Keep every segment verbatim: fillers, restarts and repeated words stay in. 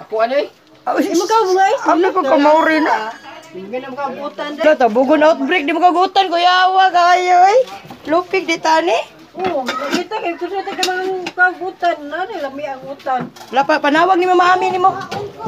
Ako ano eh? Imo ka mo guys. Ano ko kamaurin na? Hindi na makabutan din. Ito, bugon outbreak, di mo kagutan, kuya awa kayo eh. Lupig di tani. Oo, kita kayo kasi tayo mga kabutan na nila may agutan. Wala pa, panawag ni mama Ami ni mo.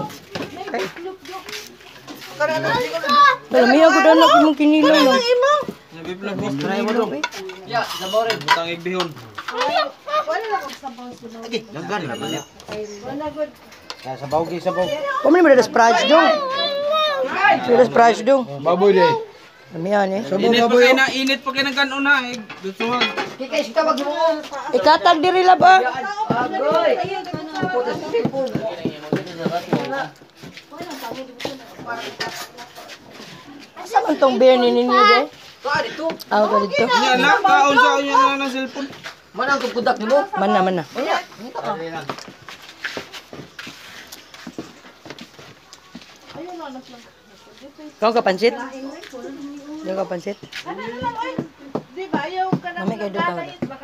Wala, may ako doon ako mong kinilaw lang. Nabiblog boss, try mo dong. Ya, sabaw rin. Butang igbihon. Wala lang kung sabaw sila. Lagi, dagan naman ya. Wala good. Sabaw gi sabaw. Kami ni mo dadas price dong. Dadas price dong. Baboy deh. Kami yan eh. Init pa kayo na, init pa kayo ng kanon ha. Dutsuhan. Kikay sika magbuo. Ikatag diri la ba? Agoy. Asa man tong beer ni ninyo de? Ka dito. Aw ka dito. Yan na, kaon sa inyo na ng cellphone. Mana ang kudak nimo? Mana mana. Kaya, ngita ka. Kau ka pansit? Kau ka pansit? Di ba yung kanang Mami kay dutang.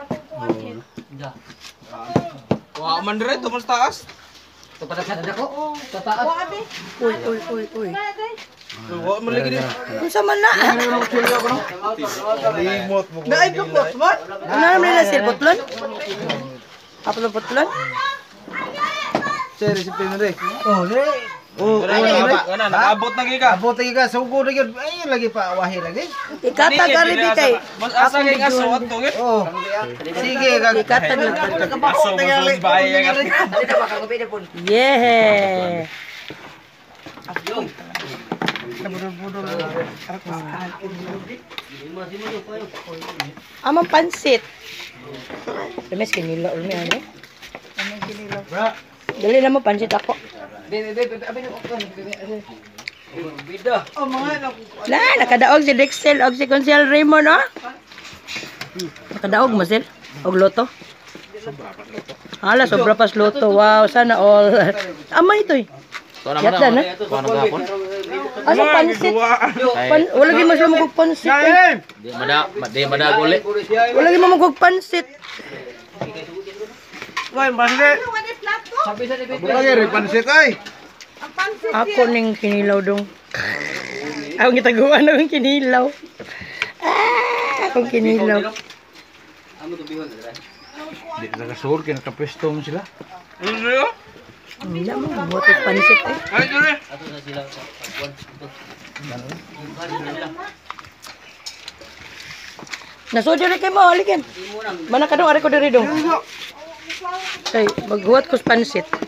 Wah, man dire to mas taas. ito pa sa dako. Sa taas. Uy uy uy uy. Wah, man lagi din. Unsa man na? Remote mo. Dai ko po, smart. Ano naman nila sir putlon? Aplo putlon? Sir, recipe mo deh. Oh, re. Oh, kana nakaabot na gi ka. Abot lagi ka, sugo na yun. Ay, lagi pa awahi lagi. Ikatag ari di kay. Mas asa kay aso ato gi. Oh. Sige, kag Ikatag lang. Aso mo sa bahay nga. Dali na baka kapit po. Yeah. Amang pansit. Lemes kinilo ulmi ano? Amang kinilo. Dali na mo pansit ako. Dili dili abi no. Bida. Oh mga La, nakadaog si Dexel og si Consel Raymond, no? Nakadaog mo sil og loto. Hala, sobra pas loto. Wow, sana all. Amay ito eh. Yata na. Asa pansit? Pan, wala gyud mas lumugog pansit. Eh. Di mada, di mada guli. Wala gyud mamugog pansit. Wai, pansit. sabi sa dibit. Lagi re pansit ay. Ako ning kinilaw dong. Ako gitaguan ng kinilaw. Ah, akong kinilaw. Di ka kasur kina kapesto mo sila. Ano? Wala mo, buhat yung pansit eh. Ay, dire. Nasodyo rin kayo mo, halikin. Mana ka dong, ari ko diri dong. Kay, maghuwat ko sa pansit.